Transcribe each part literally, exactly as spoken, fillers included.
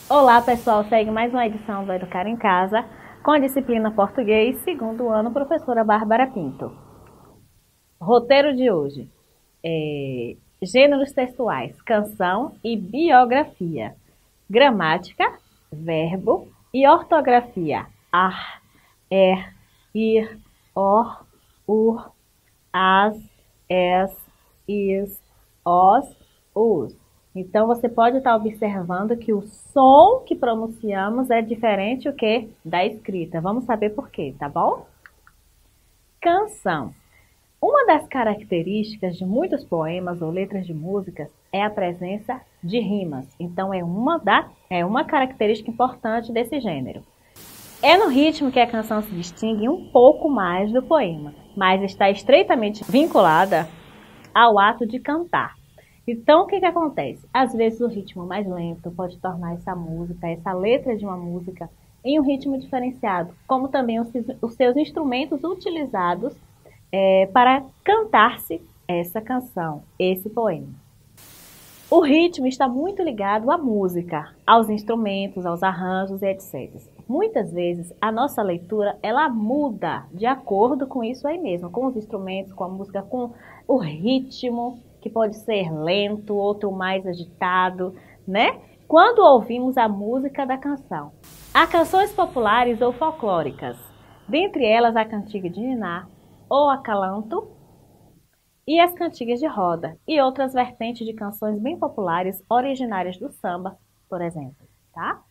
Olá pessoal, segue mais uma edição do Educar em Casa com a disciplina Português, segundo ano, professora Bárbara Pinto. Roteiro de hoje é gêneros textuais, canção e biografia, gramática, verbo e ortografia, ar, er, ir, or, ur, as, es, is, os, us. Então, você pode estar observando que o som que pronunciamos é diferente o que da escrita. Vamos saber por quê, tá bom? Canção. Uma das características de muitos poemas ou letras de músicas é a presença de rimas. Então, é uma, da, é uma característica importante desse gênero. É no ritmo que a canção se distingue um pouco mais do poema, mas está estreitamente vinculada ao ato de cantar. Então, o que que acontece? Às vezes o ritmo mais lento pode tornar essa música, essa letra de uma música, em um ritmo diferenciado, como também os, os seus instrumentos utilizados é, para cantar-se essa canção, esse poema. O ritmo está muito ligado à música, aos instrumentos, aos arranjos e etcétera. Muitas vezes a nossa leitura ela muda de acordo com isso aí mesmo, com os instrumentos, com a música, com o ritmo, que pode ser lento, outro mais agitado, né? Quando ouvimos a música da canção. Há canções populares ou folclóricas, dentre elas a cantiga de niná, ou acalanto, e as cantigas de roda, e outras vertentes de canções bem populares, originárias do samba, por exemplo, tá?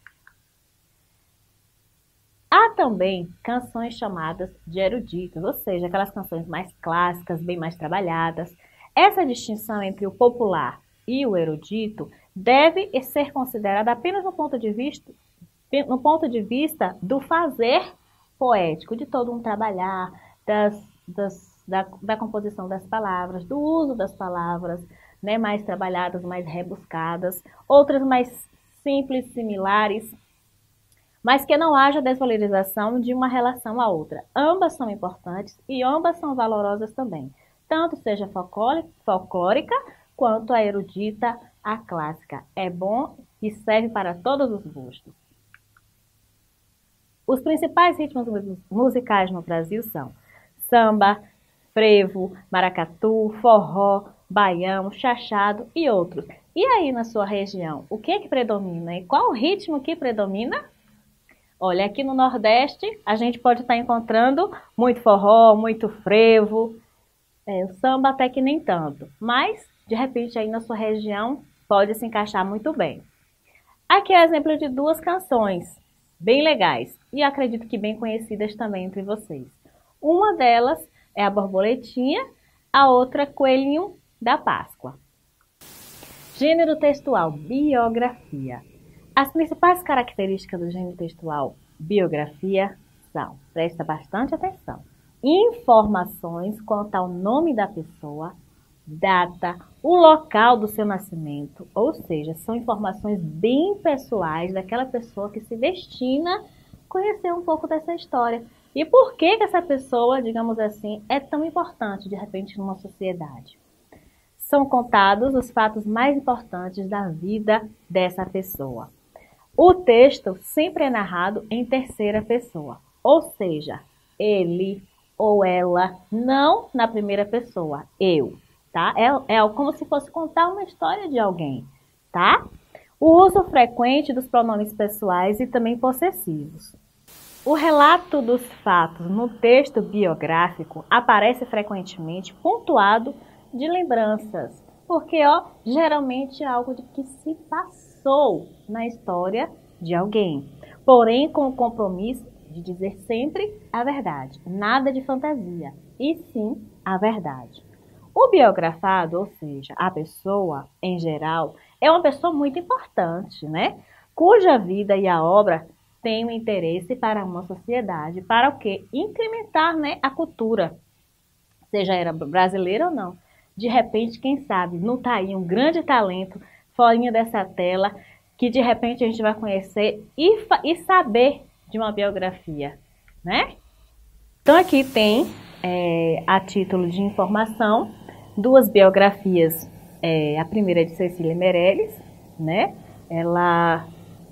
Há também canções chamadas de eruditas, ou seja, aquelas canções mais clássicas, bem mais trabalhadas. Essa distinção entre o popular e o erudito deve ser considerada apenas no ponto de vista, no ponto de vista do fazer poético, de todo um trabalhar, das, das, da, da composição das palavras, do uso das palavras, né, mais trabalhadas, mais rebuscadas, outras mais simples, similares, mas que não haja desvalorização de uma relação à outra. Ambas são importantes e ambas são valorosas também. Tanto seja folclórica, quanto a erudita, a clássica. É bom e serve para todos os gostos. Os principais ritmos musicais no Brasil são samba, frevo, maracatu, forró, baião, chachado e outros. E aí na sua região, o que é que predomina? E qual o ritmo que predomina? Olha, aqui no Nordeste, a gente pode estar encontrando muito forró, muito frevo, É, o samba até que nem tanto, mas de repente aí na sua região pode se encaixar muito bem. Aqui é exemplo de duas canções bem legais e acredito que bem conhecidas também entre vocês. Uma delas é a Borboletinha, a outra Coelhinho da Páscoa. Gênero textual, biografia. As principais características do gênero textual biografia são, presta bastante atenção, informações quanto ao nome da pessoa, data, o local do seu nascimento, ou seja, são informações bem pessoais daquela pessoa que se destina a conhecer um pouco dessa história. E por que que essa pessoa, digamos assim, é tão importante de repente numa sociedade? São contados os fatos mais importantes da vida dessa pessoa. O texto sempre é narrado em terceira pessoa, ou seja, ele ou ela, não na primeira pessoa, eu, tá? É, é como se fosse contar uma história de alguém, tá? O uso frequente dos pronomes pessoais e também possessivos. O relato dos fatos no texto biográfico aparece frequentemente pontuado de lembranças, porque, ó, geralmente é algo de que se passou na história de alguém, porém com o compromisso de dizer sempre a verdade, nada de fantasia, e sim a verdade. O biografado, ou seja, a pessoa em geral, é uma pessoa muito importante, né? Cuja vida e a obra têm um interesse para uma sociedade, para o quê? Incrementar, né, a cultura, seja era brasileira ou não. De repente, quem sabe, não está aí um grande talento fora dessa tela, que de repente a gente vai conhecer e, e saber de uma biografia, né? Então aqui tem, é, a título de informação, duas biografias. É, a primeira é de Cecília Meirelles, né? Ela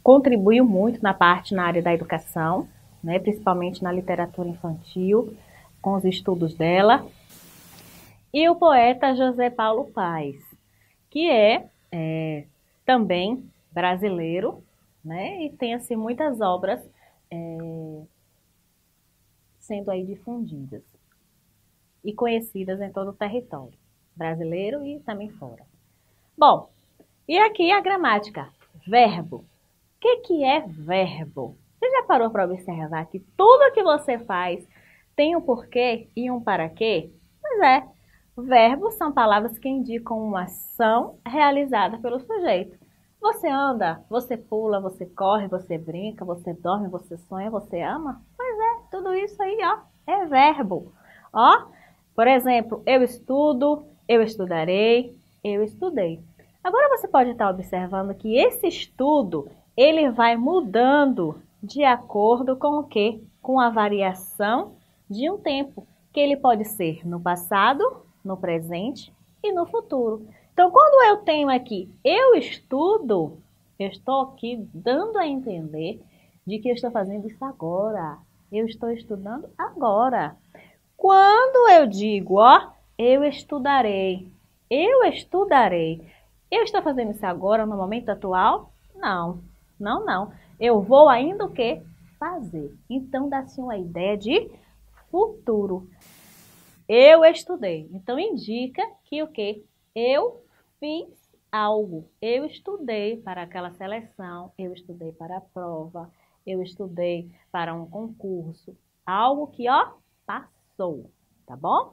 contribuiu muito na parte na área da educação, né, principalmente na literatura infantil, com os estudos dela. E o poeta José Paulo Paes, que é, é também brasileiro, né, e tem assim, muitas obras é, sendo aí difundidas e conhecidas em todo o território brasileiro e também fora. Bom, e aqui a gramática. Verbo. O que, que é verbo? Você já parou para observar que tudo que você faz tem um porquê e um para quê? Pois é, verbos são palavras que indicam uma ação realizada pelo sujeito. Você anda, você pula, você corre, você brinca, você dorme, você sonha, você ama? Pois é, tudo isso aí, ó, é verbo. Ó, por exemplo, eu estudo, eu estudarei, eu estudei. Agora você pode estar observando que esse estudo, ele vai mudando de acordo com o quê? Com a variação de um tempo, que ele pode ser no passado, no presente e no futuro. Então, quando eu tenho aqui, eu estudo, eu estou aqui dando a entender de que eu estou fazendo isso agora. Eu estou estudando agora. Quando eu digo, ó, eu estudarei, eu estudarei, eu estou fazendo isso agora, no momento atual? Não, não, não. Eu vou ainda o quê? Fazer. Então, dá-se uma ideia de futuro. Eu estudei. Então, indica que o quê? Eu fiz algo. Eu estudei para aquela seleção, eu estudei para a prova, eu estudei para um concurso. Algo que, ó, passou, tá bom?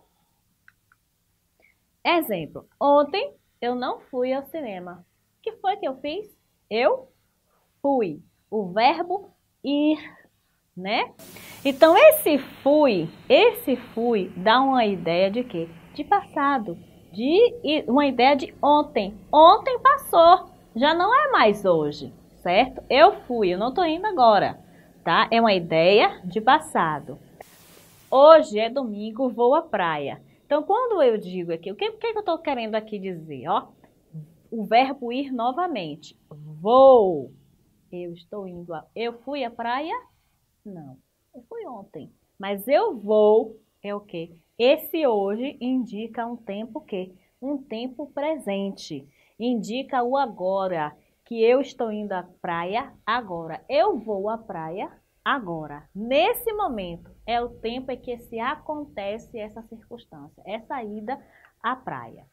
Exemplo, ontem eu não fui ao cinema. O que foi que eu fiz? Eu fui. O verbo ir, né? Então, esse fui, esse fui dá uma ideia de quê? De passado. De uma ideia de ontem. Ontem passou, já não é mais hoje, certo? Eu fui, eu não estou indo agora, tá? É uma ideia de passado. Hoje é domingo, vou à praia. Então, quando eu digo aqui, o que, o que eu estou querendo aqui dizer? Ó, o verbo ir novamente. Vou. Eu estou indo. A, eu fui à praia? Não, eu fui ontem. Mas eu vou é o quê? Esse hoje indica um tempo quê? Um tempo presente. Indica o agora, que eu estou indo à praia agora. Eu vou à praia agora. Nesse momento, é o tempo em que se acontece essa circunstância, essa ida à praia.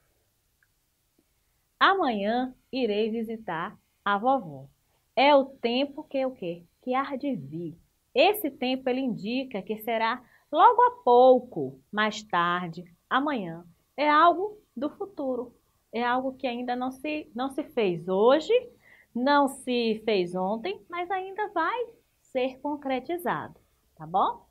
Amanhã irei visitar a vovó. É o tempo que o quê? Que há de vir. Esse tempo ele indica que será logo a pouco, mais tarde, amanhã. É algo do futuro. É algo que ainda não se, não se fez hoje, não se fez ontem, mas ainda vai ser concretizado, tá bom?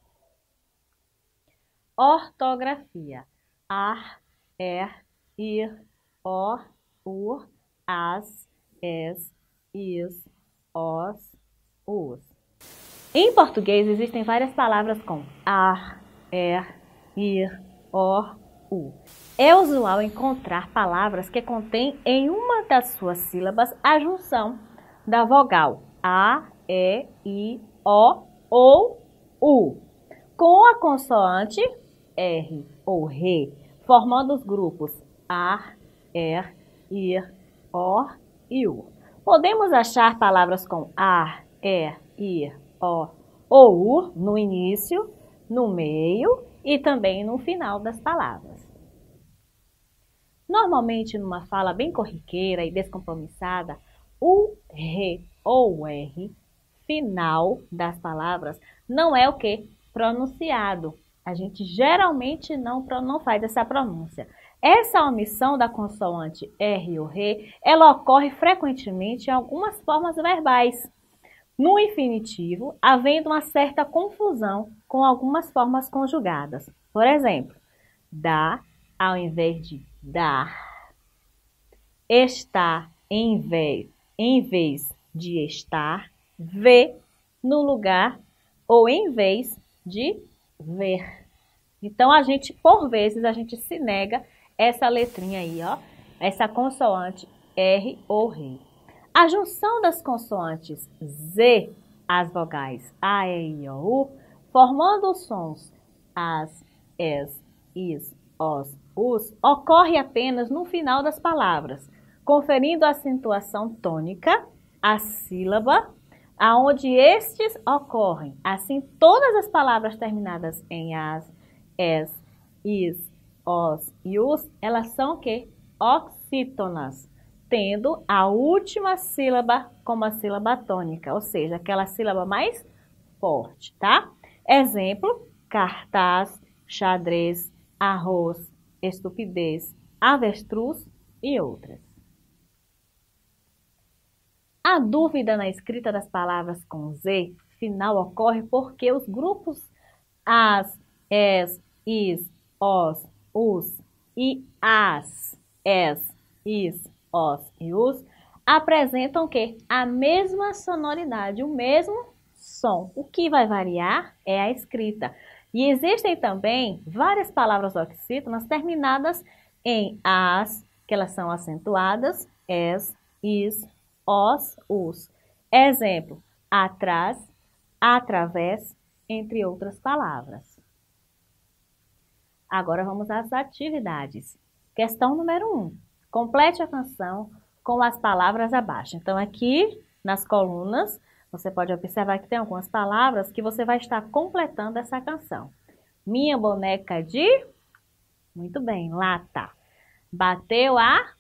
Ortografia. Ar, er, ir, or, ur, as, es, is, os, os. Em português existem várias palavras com ar, er, ir, or, u. É usual encontrar palavras que contêm em uma das suas sílabas a junção da vogal a, e, i, o ou u, com a consoante r ou re, formando os grupos ar, er, ir, or e u. Podemos achar palavras com ar, er, ir, o ou u no início, no meio e também no final das palavras. Normalmente, numa fala bem corriqueira e descompromissada, o re ou r final das palavras não é o que? Pronunciado. A gente geralmente não, não faz essa pronúncia. Essa omissão da consoante R ou re, ela ocorre frequentemente em algumas formas verbais. No infinitivo, havendo uma certa confusão com algumas formas conjugadas. Por exemplo, dá ao invés de dar, está em vez, em vez de estar, vê no lugar ou em vez de ver. Então, a gente, por vezes, a gente se nega essa letrinha aí, ó, essa consoante R ou re. A junção das consoantes Z, as vogais A, E, I, O, U, formando os sons as, es, is, os, us, ocorre apenas no final das palavras, conferindo acentuação tônica à sílaba aonde estes ocorrem. Assim, todas as palavras terminadas em as, es, is, os e us, elas são o quê? Oxítonas, tendo a última sílaba como a sílaba tônica, ou seja, aquela sílaba mais forte, tá? Exemplo, cartaz, xadrez, arroz, estupidez, avestruz e outras. A dúvida na escrita das palavras com Z final ocorre porque os grupos as, es, is, os, us e as, es, is, os e us apresentam o quê? A mesma sonoridade, o mesmo som. O que vai variar é a escrita. E existem também várias palavras oxítonas terminadas em as, que elas são acentuadas, es, is, os, us. Exemplo, atrás, através, entre outras palavras. Agora vamos às atividades. Questão número um. Complete a canção com as palavras abaixo. Então, aqui nas colunas, você pode observar que tem algumas palavras que você vai estar completando essa canção. Minha boneca de... Muito bem, lata. Bateu a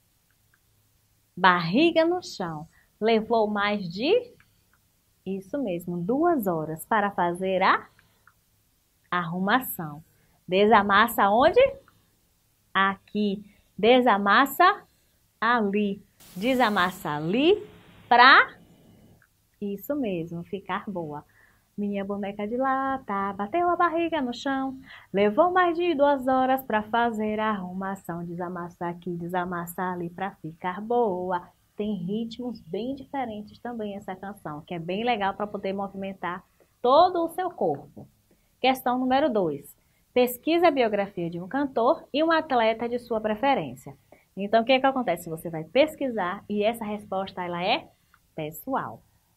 barriga no chão. Levou mais de... Isso mesmo, duas horas para fazer a arrumação. Desamassa onde? Aqui. Desamassa ali. Desamassa ali para... Isso mesmo, ficar boa. Minha boneca de lata bateu a barriga no chão. Levou mais de duas horas para fazer a arrumação. Desamassa aqui, desamassa ali para ficar boa. Tem ritmos bem diferentes também essa canção, que é bem legal para poder movimentar todo o seu corpo. Questão número dois. Pesquisa a biografia de um cantor e um atleta de sua preferência. Então, o que que acontece? Você vai pesquisar e essa resposta ela é pessoal.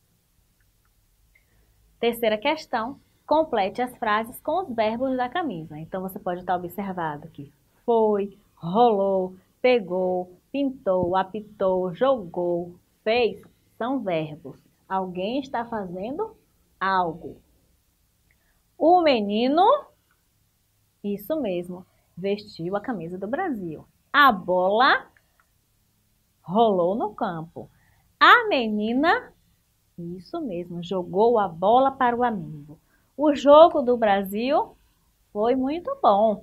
Terceira questão, complete as frases com os verbos da camisa. Então, você pode estar observando que foi, rolou, pegou, pintou, apitou, jogou, fez, são verbos. Alguém está fazendo algo. O menino, isso mesmo, vestiu a camisa do Brasil. A bola rolou no campo. A menina... Isso mesmo, jogou a bola para o amigo. O jogo do Brasil foi muito bom.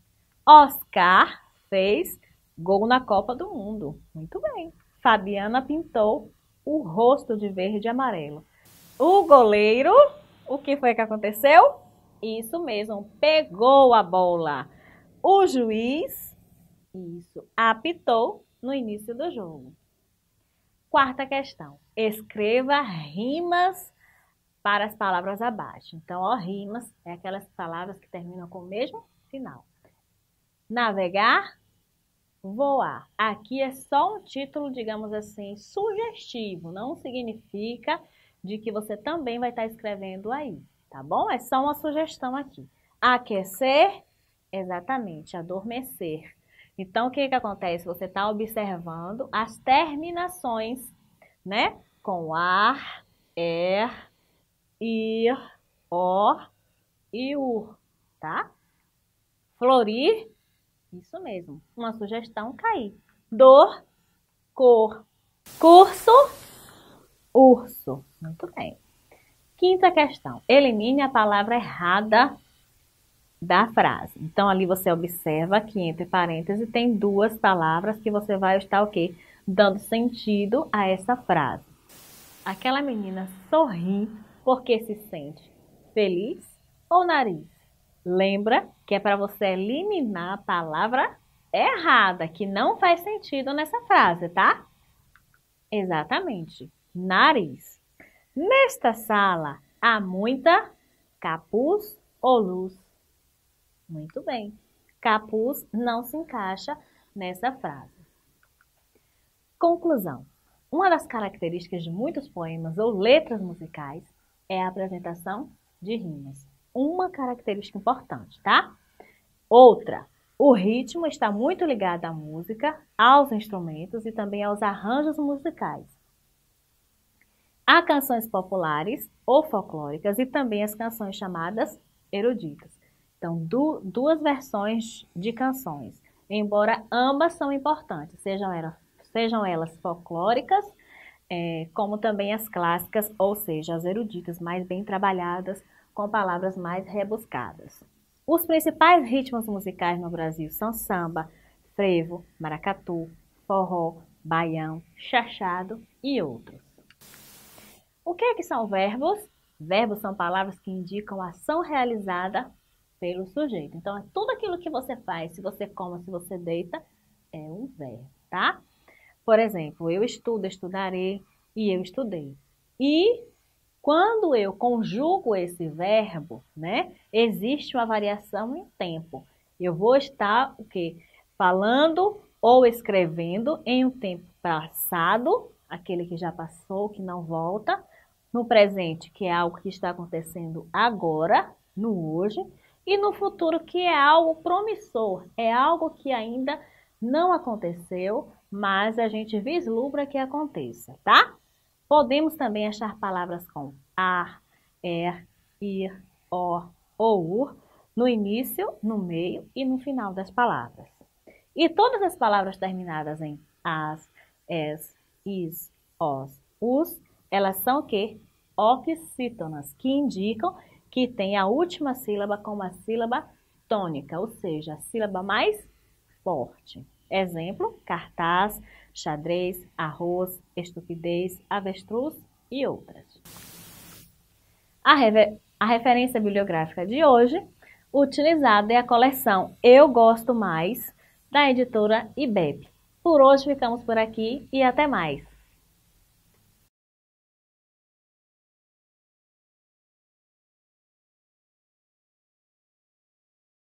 Oscar fez gol na Copa do Mundo. Muito bem. Fabiana pintou o rosto de verde e amarelo. O goleiro, o que foi que aconteceu? Isso mesmo, pegou a bola. O juiz, isso, apitou no início do jogo. Quarta questão. Escreva rimas para as palavras abaixo. Então, ó, rimas é aquelas palavras que terminam com o mesmo final. Navegar, voar. Aqui é só um título, digamos assim, sugestivo. Não significa de que você também vai estar escrevendo aí, tá bom? É só uma sugestão aqui. Aquecer, exatamente, adormecer. Então, o que que acontece? Você está observando as terminações, né? Com ar, er, ir, or e ur, tá? Florir, isso mesmo. Uma sugestão, cair. Dor, cor. Curso, urso. Muito bem. Quinta questão. Elimine a palavra errada da frase. Então, ali você observa que entre parênteses tem duas palavras que você vai estar o quê? Dando sentido a essa frase. Aquela menina sorri porque se sente feliz ou nariz? Lembra que é para você eliminar a palavra errada, que não faz sentido nessa frase, tá? Exatamente. Nariz. Nesta sala há muita capuz ou luz? Muito bem. Capuz não se encaixa nessa frase. Conclusão. Uma das características de muitos poemas ou letras musicais é a apresentação de rimas. Uma característica importante, tá? Outra, o ritmo está muito ligado à música, aos instrumentos e também aos arranjos musicais. Há canções populares ou folclóricas e também as canções chamadas eruditas. Então, du duas versões de canções, embora ambas são importantes, sejam elas, sejam elas folclóricas, é, como também as clássicas, ou seja, as eruditas mais bem trabalhadas, com palavras mais rebuscadas. Os principais ritmos musicais no Brasil são samba, frevo, maracatu, forró, baião, chachado e outros. O que é que são verbos? Verbos são palavras que indicam a ação realizada pelo sujeito. Então, é tudo aquilo que você faz, se você come, se você deita, é um verbo, tá? Por exemplo, eu estudo, estudarei e eu estudei. E quando eu conjugo esse verbo, né, existe uma variação em tempo. Eu vou estar o quê? Falando ou escrevendo em um tempo passado, aquele que já passou, que não volta, no presente, que é algo que está acontecendo agora, no hoje, e no futuro, que é algo promissor, é algo que ainda não aconteceu, mas a gente vislumbra que aconteça, tá? Podemos também achar palavras com ar, er, ir, or ou ur no início, no meio e no final das palavras. E todas as palavras terminadas em as, es, is, os, us, elas são o quê? Oxítonas, que indicam que tem a última sílaba como a sílaba tônica, ou seja, a sílaba mais forte. Exemplo, cartaz, xadrez, arroz, estupidez, avestruz e outras. A, rever... a referência bibliográfica de hoje utilizada é a coleção Eu Gosto Mais, da editora I B E P. Por hoje ficamos por aqui e até mais.